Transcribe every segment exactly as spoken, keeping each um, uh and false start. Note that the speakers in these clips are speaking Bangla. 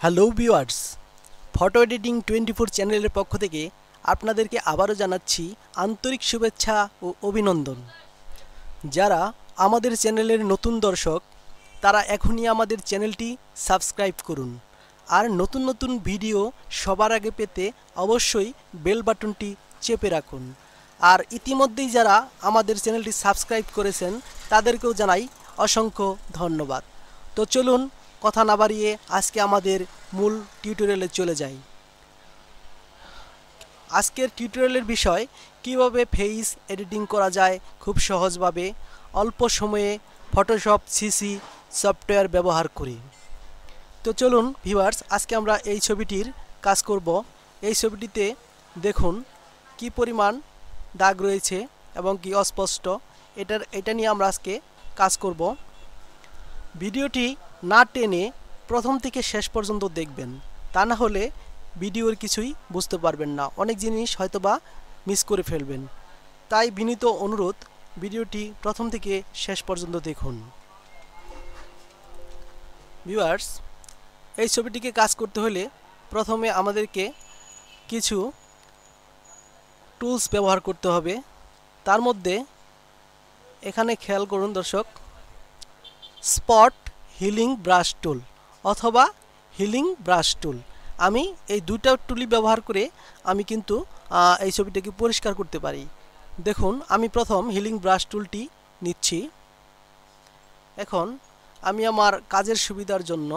Hello viewers, photo editing twenty four চ্যানেলের পক্ষ থেকে আপনাদেরকে আবারও জানাচ্ছি আন্তরিক শুভেচ্ছা ও অভিনন্দন। যারা আমাদের চ্যানেলের নতুন দর্শক তারা এখনই আমাদের চ্যানেলটি সাবস্ক্রাইব করুন, আর নতুন নতুন ভিডিও সবার আগে পেতে অবশ্যই বেল বাটনটি চেপে রাখুন। আর ইতিমধ্যেই যারা আমাদের চ্যানেলটি সাবস্ক্রাইব করেছেন তাদেরকেও জানাই অসংখ্য ধন্যবাদ। তো চলুন কথা না বাড়িয়ে আজকে আমাদের মূল টিউটোরিয়ালে চলে যাই। আজকের টিউটোরিয়ালের বিষয় কিভাবে ফেস এডিটিং করা যায় খুব সহজভাবে অল্প সময়ে ফটোশপ সিসি সফটওয়্যার ব্যবহার করে। তো চলুন ভিউয়ার্স, আজকে আমরা এই ছবিটির কাজ করব। এই ছবিটিতে দেখুন কি পরিমাণ দাগ রয়েছে এবং কি অস্পষ্ট, এটার এটা নিয়ে আমরা আজকে কাজ করব। ভিডিওটি না টেনে প্রথম থেকে শেষ পর্যন্ত দেখবেন, তা না হলে ভিডিওর কিছুই বুঝতে পারবেন না, অনেক জিনিস হয়তোবা মিস করে ফেলবেন। তাই বিনীত অনুরোধ, ভিডিওটি প্রথম থেকে শেষ পর্যন্ত দেখুন। ভিউয়ার্স, এই ছবিটিকে কাজ করতে হলে প্রথমে আমাদেরকে কিছু টুলস ব্যবহার করতে হবে। তার মধ্যে এখানে খেয়াল করুন দর্শক, স্পট হিলিং ব্রাশ টুল অথবা হিলিং ব্রাশ টুল। আমি এই দুইটা টুলই ব্যবহার করে আমি কিন্তু এই ছবিটাকে পরিষ্কার করতে পারি। দেখুন, আমি প্রথম হিলিং ব্রাশ টুলটি নিচ্ছি। এখন আমি আমার কাজের সুবিধার জন্য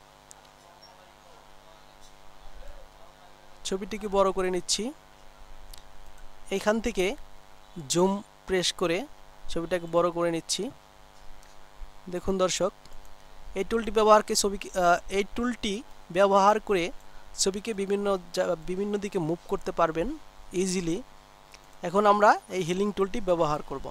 ছবিটিকে বড় করে নিচ্ছি। এইখান থেকে জুম প্রেস করে ছবিটাকে বড় করে নিচ্ছি। দেখুন দর্শক, এই টুলটি ব্যবহারকে ছবি এই টুলটি ব্যবহার করে ছবিকে বিভিন্ন বিভিন্ন দিকে মুভ করতে পারবেন ইজিলি। এখন আমরা এই হিলিং টুলটি ব্যবহার করব।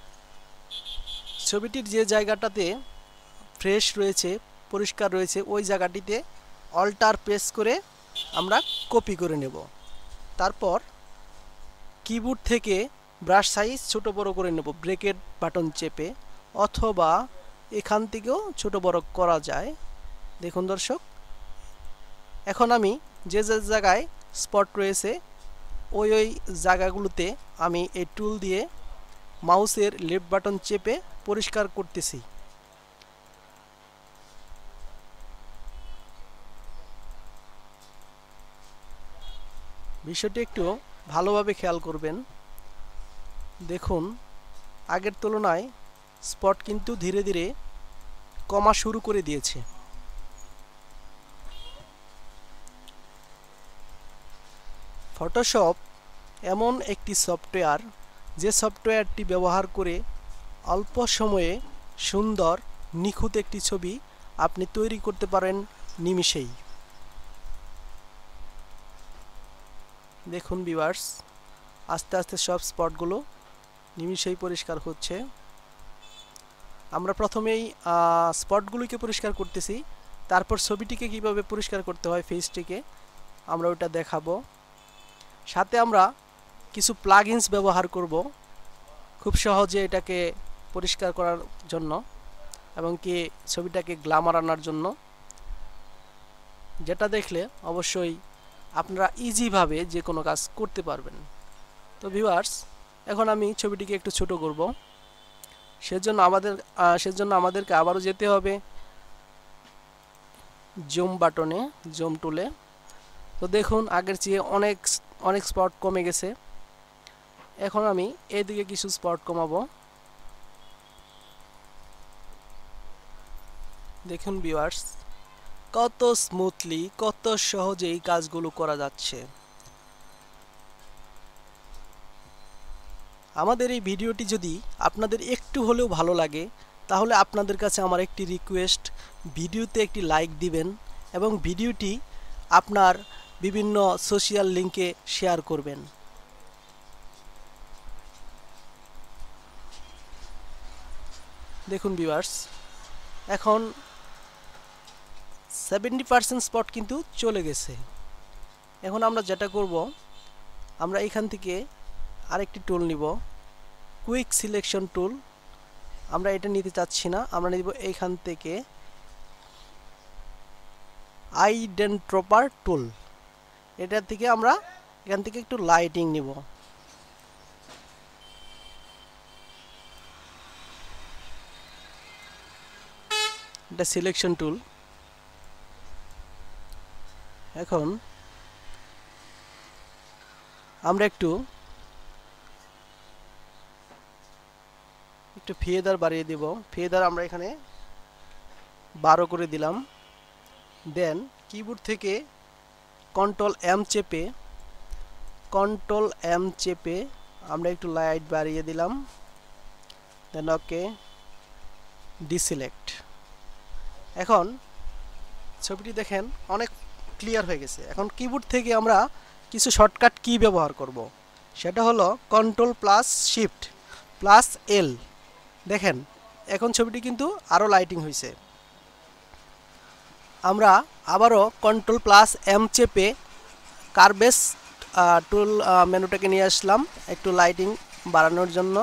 ছবিটির যে জায়গাটাতে ফ্রেশ রয়েছে, পরিষ্কার রয়েছে, ওই জায়গাটিতে অল্টার প্রেস করে আমরা কপি করে নেব। তারপর কিবোর্ড থেকে ব্রাশ সাইজ ছোট বড় করে নেব ব্রেকেট বাটন চেপে, অথবা এখান থেকেও ছোট বড় করা যায়। দেখুন দর্শক, এখন আমি যে যে জায়গায় স্পট রয়েছে ওই ওই জায়গাগুলোতে আমি এই টুল দিয়ে মাউসের লেফট বাটন চেপে পরিষ্কার করতেছি। বিষয়টি একটু ভালোভাবে খেয়াল করবেন। দেখুন, আগের তুলনায় স্পট কিন্তু ধীরে ধীরে কমা শুরু করে দিয়েছে। ফটোশপ এমন একটি সফটওয়্যার যে সফটওয়্যারটি ব্যবহার করে অল্প সময়ে সুন্দর নিখুঁত একটি ছবি আপনি তৈরি করতে পারেন নিমিষেই। দেখুন ভিউয়ার্স, আস্তে আস্তে সব স্পটগুলো নিমিষেই পরিষ্কার হচ্ছে। আমরা প্রথমেই স্পটগুলোকে পরিষ্কার করতেছি, তারপর ছবিটিকে কিভাবে পরিষ্কার করতে হয় ফেসটিকে আমরা ওটা দেখাবো। সাথে আমরা কিছু প্লাগইনস ব্যবহার করব খুব সহজে এটাকে পরিষ্কার করার জন্য এবং কি ছবিটাকে গ্ল্যামার আনার জন্য, যেটা দেখলে অবশ্যই আপনারা ইজিভাবে যে কোনো কাজ করতে পারবেন। তো ভিউয়ার্স, এখন আমি ছবিটিকে একটু ছোট করব। সেজন্য আমাদের সেজন্য আমাদেরকে আবারও যেতে হবে জুম বাটনে, জুম টুলে। তো দেখুন, আগের চেয়ে অনেক অনেক স্পট কমে গেছে। এখন আমি এইদিকে কিছু স্পট কমাবো। দেখুন ভিউয়ার্স, কত স্মুথলি, কত সহজে এই কাজগুলো করা যাচ্ছে। আমাদের এই ভিডিওটি যদি আপনাদের একটু হলেও ভালো লাগে তাহলে আপনাদের কাছে আমার একটি রিকোয়েস্ট, ভিডিওতে একটি লাইক দিবেন এবং ভিডিওটি আপনার বিভিন্ন সোশ্যাল লিংকে শেয়ার করবেন। দেখুন ভিউয়ার্স, এখন সেভেন্টি পার্সেন্ট স্পট কিন্তু চলে গেছে। এখন আমরা যেটা করব, আমরা এখান থেকে আরেকটি টুল নিব, কুইক সিলেকশন টুল। আমরা এটা নিতে চাচ্ছি না, আমরা নিব এইখান থেকে আইডেন্ট্রপার টুল, এটা থেকে আমরা এখান থেকে একটু লাইটিং নিব। এটা সিলেকশন টুল। এখন আমরা একটু একটু ফেদার বাড়িয়ে দিব। ফেদার আমরা এখানে বারো করে দিলাম। দেন কিবোর্ড থেকে কন্ট্রোল এম চেপে কন্ট্রোল এম চেপে আমরা একটু লাইট বাড়িয়ে দিলাম। Then okay, deselect. এখন ছবিটি দেখেন অনেক ক্লিয়ার হয়ে গেছে। এখন কিবোর্ড থেকে আমরা কিছু শর্টকাট কি ব্যবহার করব, সেটা হলো control plus shift plus L. দেখেন এখন ছবিটি কিন্তু আরও লাইটিং হয়েছে। আমরা আবারও কন্ট্রোল প্লাস এম চেপে কার্ভেস টুল মেনুটাকে নিয়ে আসলাম একটু লাইটিং বাড়ানোর জন্য।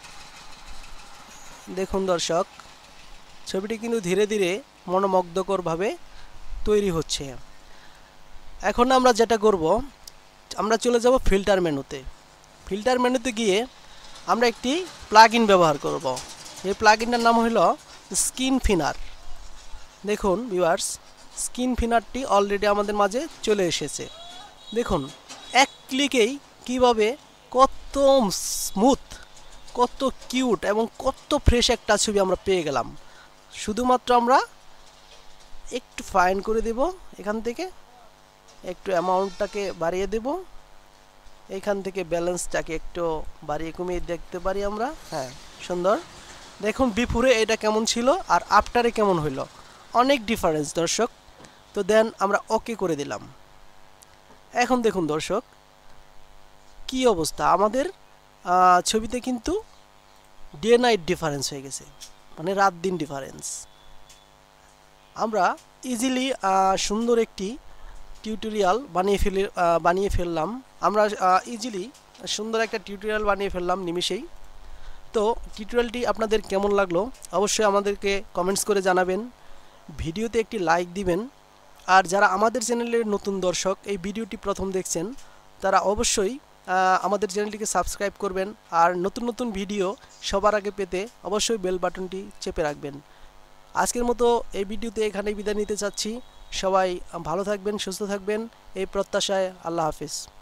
দেখুন দর্শক, ছবিটি কিন্তু ধীরে ধীরে মনোমুগ্ধকরভাবে তৈরি হচ্ছে। এখন আমরা যেটা করব, আমরা চলে যাব ফিল্টার মেনুতে। ফিল্টার মেনুতে গিয়ে আমরা একটি প্লাগ ইন ব্যবহার করব। এই প্লাগ ইনটার নাম হলো স্কিন ফিনার। দেখুন ভিউয়ার্স, স্কিন ফিনারটি অলরেডি আমাদের মাঝে চলে এসেছে। দেখুন এক ক্লিকেই কিভাবে কত স্মুথ, কত কিউট এবং কত ফ্রেশ একটা ছবি আমরা পেয়ে গেলাম। শুধুমাত্র আমরা একটু ফাইন করে দেব, এখান থেকে একটু অ্যামাউন্টটাকে বাড়িয়ে দেব, এইখান থেকে ব্যালেন্সটাকে একটু বাড়িয়ে কমিয়ে দেখতে পারি আমরা। হ্যাঁ, সুন্দর। দেখুন বিফোরে এটা কেমন ছিল আর আফটারে কেমন হইলো, অনেক ডিফারেন্স দর্শক। তো দেন আমরা ওকে করে দিলাম। এখন দেখুন দর্শক কি অবস্থা, আমাদের ছবিতে কিন্তু ডে নাইট ডিফারেন্স হয়ে গেছে, মানে রাত দিন ডিফারেন্স। আমরা ইজিলি সুন্দর একটি টিউটোরিয়াল বানিয়ে ফেলে বানিয়ে ফেললাম আমরা ইজিলি সুন্দর একটা টিউটোরিয়াল বানিয়ে ফেললাম নিমিষেই। তো টিউটোরিয়ালটি আপনাদের কেমন লাগলো অবশ্যই আমাদেরকে কমেন্টস করে জানাবেন, ভিডিওতে একটি লাইক দিবেন। আর যারা আমাদের চ্যানেলের নতুন দর্শক, এই ভিডিওটি প্রথম দেখছেন, তারা অবশ্যই আমাদের চ্যানেলটিকে সাবস্ক্রাইব করবেন। আর নতুন নতুন ভিডিও সবার আগে পেতে অবশ্যই বেল বাটনটি চেপে রাখবেন। আজকের মতো এই ভিডিওতে এখানেই বিদায় নিতে চাচ্ছি। সবাই ভালো থাকবেন, সুস্থ থাকবেন এই প্রত্যাশায়। আল্লাহ হাফিজ।